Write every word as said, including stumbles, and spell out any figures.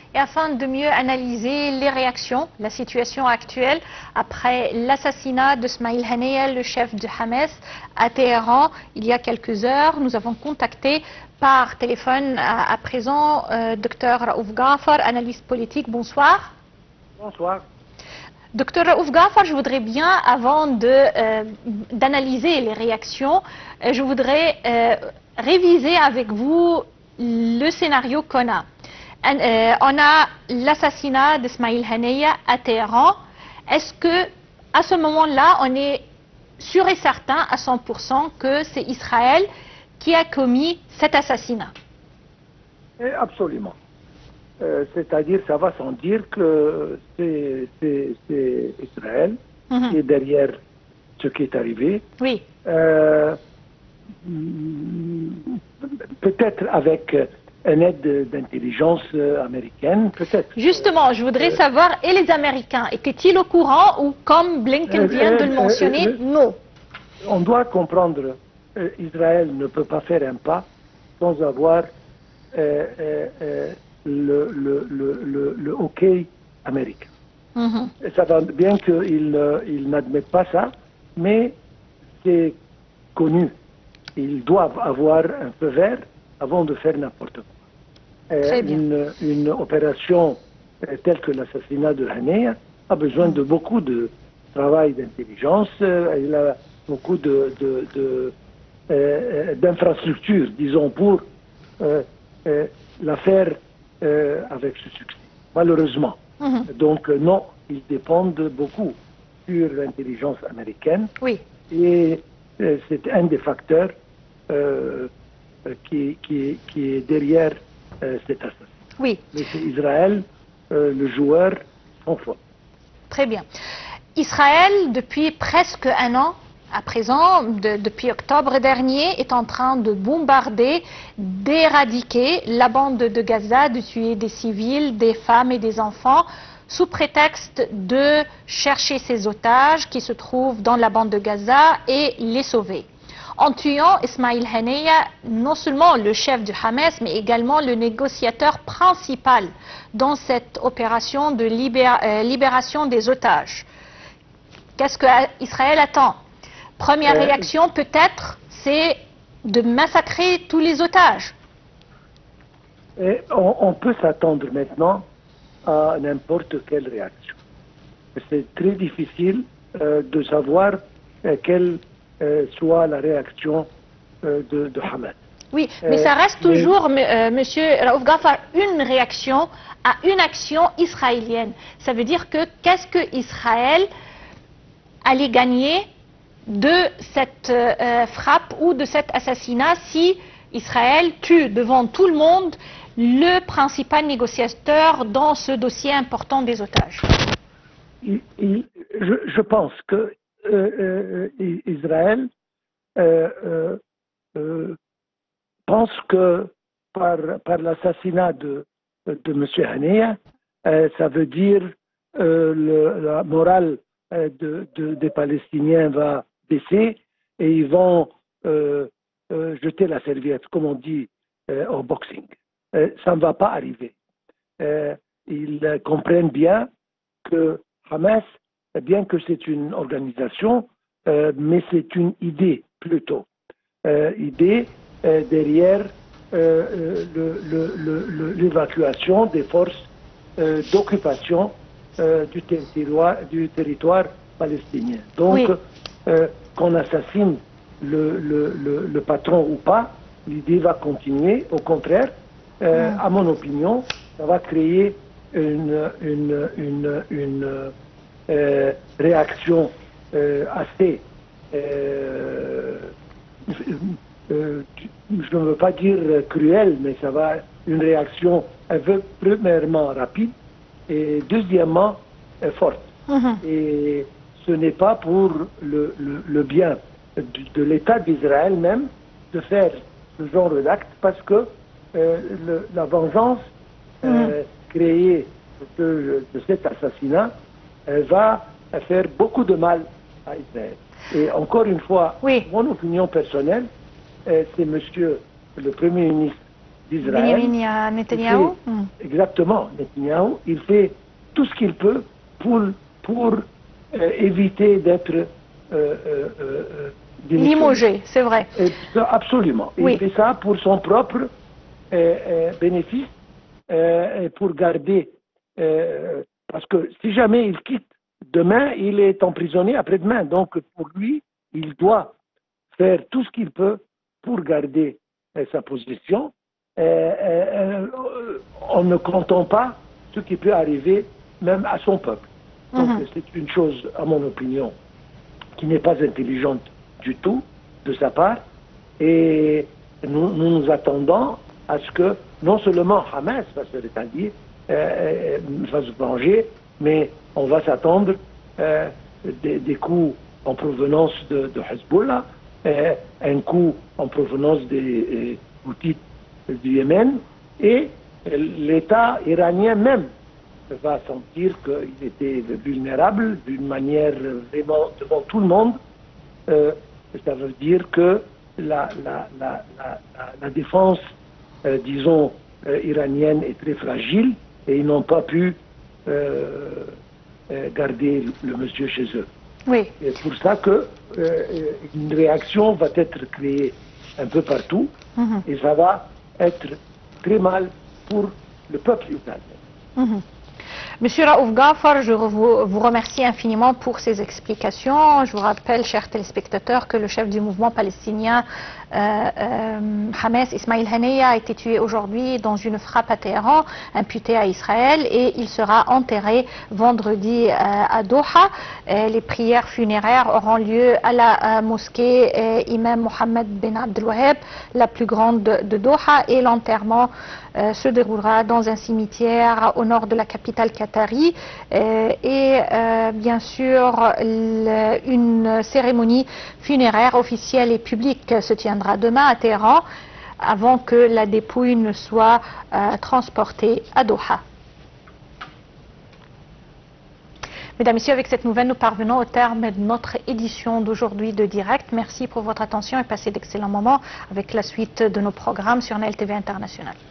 et afin de mieux analyser les réactions, la situation actuelle après l'assassinat de Ismail Haniyeh, le chef du Hamas, à Téhéran il y a quelques heures. Nous avons contacté par téléphone à, à présent euh, Dr Raouf Ghafar, analyste politique. Bonsoir. Bonsoir. Docteur Raouf Ghafar, je voudrais bien, avant d'analyser de, euh, les réactions, euh, je voudrais euh, réviser avec vous le scénario qu'on a. Euh, on a l'assassinat d'Ismail Haniyeh à Téhéran. Est-ce que, à ce moment-là, on est sûr et certain à cent pour cent que c'est Israël qui a commis cet assassinat? Et absolument. Euh, C'est-à-dire, ça va sans dire que c'est Israël mm-hmm. qui est derrière ce qui est arrivé. Oui. Euh, peut-être avec une aide d'intelligence américaine, peut-être. Justement, je voudrais euh, savoir, et les Américains, étaient-ils au courant ou, comme Blinken vient euh, de le mentionner, euh, non? On doit comprendre, euh, Israël ne peut pas faire un pas sans avoir euh, euh, le, le, le, le, le hockey américain. Mm-hmm. Et ça va bien qu'ils euh, ils n'admettent pas ça, mais c'est connu. Ils doivent avoir un feu vert avant de faire n'importe quoi. Euh, une, une opération euh, telle que l'assassinat de Haniyeh a besoin de beaucoup de travail d'intelligence, euh, il a beaucoup de, de, de, euh, d'infrastructures, disons, pour euh, euh, la faire euh, avec ce succès, malheureusement. Mm-hmm. Donc euh, non, ils dépendent beaucoup sur l'intelligence américaine. Oui. Et euh, c'est un des facteurs euh, qui, qui, qui est derrière euh, cet assassinat. Oui. Mais c'est Israël, euh, le joueur, sans faute. Très bien. Israël, depuis presque un an, à présent, de, depuis octobre dernier, est en train de bombarder, d'éradiquer la bande de Gaza, de tuer des civils, des femmes et des enfants, sous prétexte de chercher ses otages qui se trouvent dans la bande de Gaza et les sauver. En tuant Ismail Haniyeh, non seulement le chef du Hamas, mais également le négociateur principal dans cette opération de libéra euh, libération des otages. Qu'est-ce que Israël attend? Première euh, réaction, peut-être, c'est de massacrer tous les otages. Et on, on peut s'attendre maintenant à n'importe quelle réaction. C'est très difficile euh, de savoir euh, quelle euh, soit la réaction euh, de, de Hamas. Oui, mais euh, ça reste toujours, mais... euh, Monsieur Raouf Ghafar, une réaction à une action israélienne. Ça veut dire que qu'est-ce que Israël allait gagner de cette euh, frappe ou de cet assassinat si Israël tue devant tout le monde le principal négociateur dans ce dossier important des otages? il, il, je, je pense que euh, euh, Israël euh, euh, euh, pense que par, par l'assassinat de, de M. Haniyeh, euh, ça veut dire euh, le, la morale euh, de, de, des Palestiniens va baisser et ils vont euh, euh, jeter la serviette, comme on dit euh, au boxing. Euh, ça ne va pas arriver. Euh, ils euh, comprennent bien que Hamas, bien que c'est une organisation, euh, mais c'est une idée plutôt. Euh, idée euh, derrière euh, l'évacuation le, le, le, des forces euh, d'occupation euh, du, territoire, du territoire palestinien. Donc, oui. euh, qu'on assassine le, le, le patron ou pas, l'idée va continuer. Au contraire, euh, mmh. à mon opinion, ça va créer une, une, une, une euh, réaction euh, assez, euh, euh, je ne veux pas dire cruelle, mais ça va une réaction un peu premièrement rapide et deuxièmement euh, forte. Mmh. Et ce n'est pas pour le, le, le bien de, de l'État d'Israël même de faire ce genre d'acte parce que euh, le, la vengeance euh, mmh. créée de, de cet assassinat euh, va faire beaucoup de mal à Israël. Et encore une fois, oui. mon opinion personnelle, euh, c'est monsieur le Premier ministre d'Israël. Benjamin Netanyahou. Hmm. Exactement, Netanyahou, il fait tout ce qu'il peut pour, pour euh, éviter d'être euh, euh, euh, limogé, c'est vrai. Et, absolument. Oui. Il fait ça pour son propre euh, euh, bénéfice, euh, et pour garder, euh, parce que si jamais il quitte demain, il est emprisonné après-demain. Donc pour lui, il doit faire tout ce qu'il peut pour garder euh, sa position, euh, euh, en ne comptant pas ce qui peut arriver même à son peuple. Donc mm-hmm. c'est une chose, à mon opinion, qui n'est pas intelligente du tout de sa part, et nous nous, nous attendons à ce que non seulement Hamas fasse le rétablir, euh, fasse venger, mais on va s'attendre euh, des, des coups en provenance de, de Hezbollah, euh, un coup en provenance des Houthis du Yémen, et l'État iranien même va sentir qu'il était vulnérable d'une manière vraiment devant tout le monde. Euh, ça veut dire que la, la, la, la, la défense, euh, disons, euh, iranienne est très fragile et ils n'ont pas pu euh, euh, garder le monsieur chez eux. Oui. C'est pour ça que euh, une réaction va être créée un peu partout, mm-hmm. et ça va être très mal pour le peuple iranien. Mm-hmm. Monsieur Raouf Ghafar, je vous, vous remercie infiniment pour ces explications. Je vous rappelle, chers téléspectateurs, que le chef du mouvement palestinien euh, euh, Hamas, Ismail Haniyeh, a été tué aujourd'hui dans une frappe à Téhéran, imputée à Israël, et il sera enterré vendredi euh, à Doha. Et les prières funéraires auront lieu à la euh, mosquée euh, Imam Mohammed Ben Abdel Waheb, la plus grande de, de Doha, et l'enterrement euh, se déroulera dans un cimetière au nord de la capitale qatari, euh, et euh, bien sûr le, une cérémonie funéraire officielle et publique se tiendra demain à Téhéran avant que la dépouille ne soit euh, transportée à Doha. Mesdames et messieurs, avec cette nouvelle, nous parvenons au terme de notre édition d'aujourd'hui de Direct. Merci pour votre attention et passez d'excellents moments avec la suite de nos programmes sur N L T V International.